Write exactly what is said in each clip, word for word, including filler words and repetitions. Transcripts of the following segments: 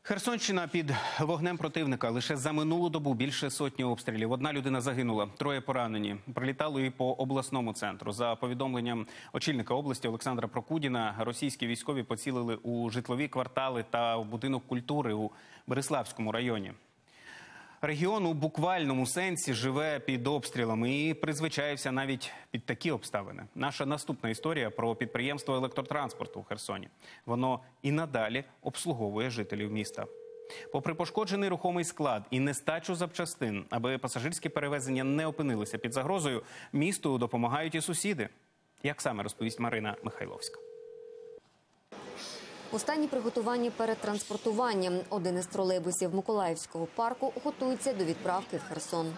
Херсонщина під вогнем противника. Лише за минулу добу більше сотні обстрілів. Одна людина загинула, троє поранені. Прилітало і по обласному центру. За повідомленням очільника області Олександра Прокудіна, російські військові поцілили у житлові квартали та в будинок культури у Бериславському районі. Регіон у буквальному сенсі живе під обстрілами і призвичаєвся навіть під такі обставини. Наша наступна історія про підприємство електротранспорту у Херсоні. Воно і надалі обслуговує жителів міста. Попри пошкоджений рухомий склад і нестачу запчастин, аби пасажирські перевезення не опинилися під загрозою, місту допомагають і сусіди. Як саме, розповість Марина Михайловська. У стані приготування перед транспортуванням. Один із тролейбусів Миколаївського парку готується до відправки в Херсон.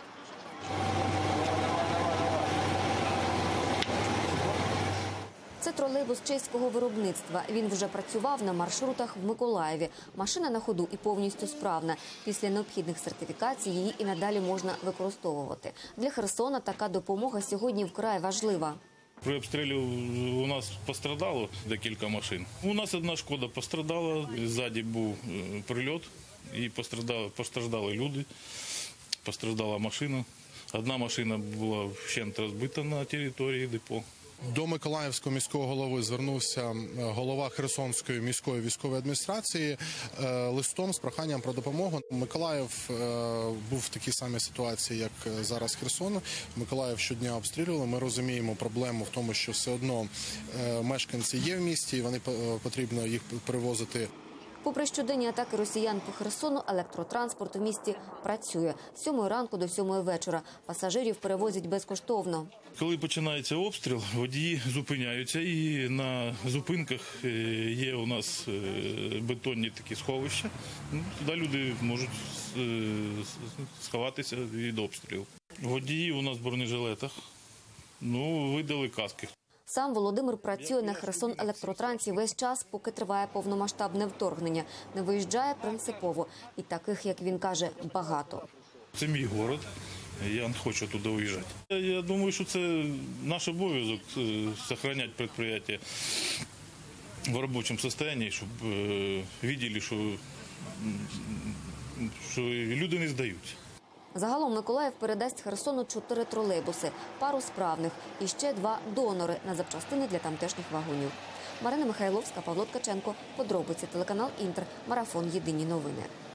Це тролейбус чеського виробництва. Він вже працював на маршрутах в Миколаєві. Машина на ходу і повністю справна. Після необхідних сертифікацій її і надалі можна використовувати. Для Херсона така допомога сьогодні вкрай важлива. При обстрілі у нас пострадало декілька машин. У нас одна «Шкода» пострадала, ззаді був прильот і постраждали, постраждали люди, постраждала машина. Одна машина була вщент розбита на території депо. До Миколаївського міського голови звернувся голова Херсонської міської військової адміністрації листом з проханням про допомогу. Миколаїв був в такій самій ситуації, як зараз Херсон. Миколаїв щодня обстрілювали. Ми розуміємо проблему в тому, що все одно мешканці є в місті, і вони потрібно їх перевозити. Попри щоденні атаки росіян по Херсону, електротранспорт у місті працює. З сьомої ранку до сьомої вечора. Пасажирів перевозять безкоштовно. Коли починається обстріл, водії зупиняються, і на зупинках є у нас бетонні такі сховища. Туди люди можуть сховатися від обстрілу. Водії у нас в бронежилетах, ну, видали каски. Сам Володимир працює на Херсон електротрансі весь час, поки триває повномасштабне вторгнення. Не виїжджає принципово. І таких, як він каже, багато. Це мій город. Я не хочу туди уїжджати. Я думаю, що це наш обов'язок – зберігати підприємство в робочому стані, щоб бачили, що, що люди не здають. Загалом Миколаїв передасть Херсону чотири тролейбуси, пару справних і ще два донори на запчастини для тамтешніх вагонів. Марина Михайловська, Павло Ткаченко. Подробиці. Телеканал «Інтер». Марафон. Єдині новини.